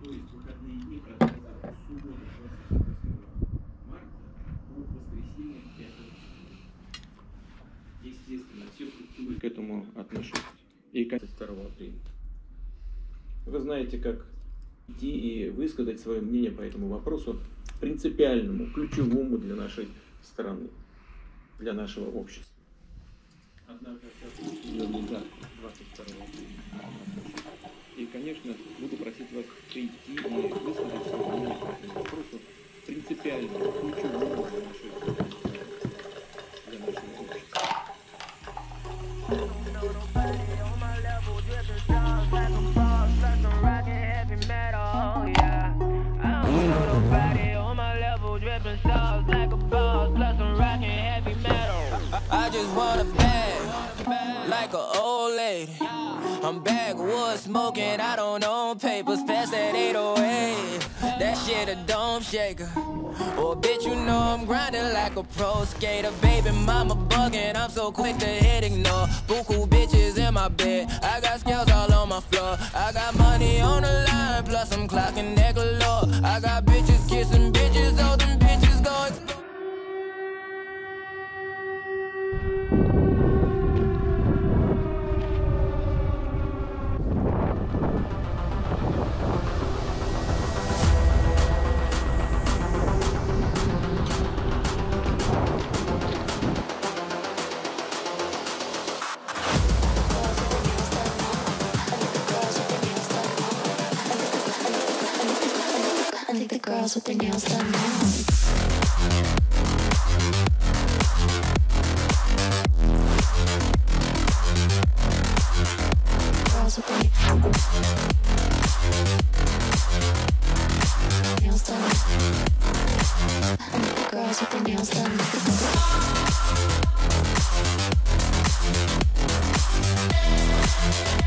То есть выходные дни продлятся с субботы 28 марта по воскресенье 5 Естественно, все структуры к этому отношусь. И 2 апреля. Вы знаете, как идти и высказать свое мнение по этому вопросу, принципиальному, ключевому для нашей страны, для нашего общества. Однако, я завтра, 22 апреля. И, конечно, буду просить вас прийти и высказать свое мнение по этому вопросу, принципиальному, ключевому для нашего общества. I just want a bag, like an old lady. I'm backwoods smoking, I don't own papers, pass that 808. That shit a dome shaker. Oh, bitch, you know I'm grinding like a pro skater. Baby mama bugging, I'm so quick to hit ignore. Buku bitches in my bed, I got scales all on my floor. I got money on the line, plus I'm clocking that galore. I got bitches kissing bitches, all them bitches go explode. I think the girls with their nails done now. Girls with their nails done. I think the girls with their nails done.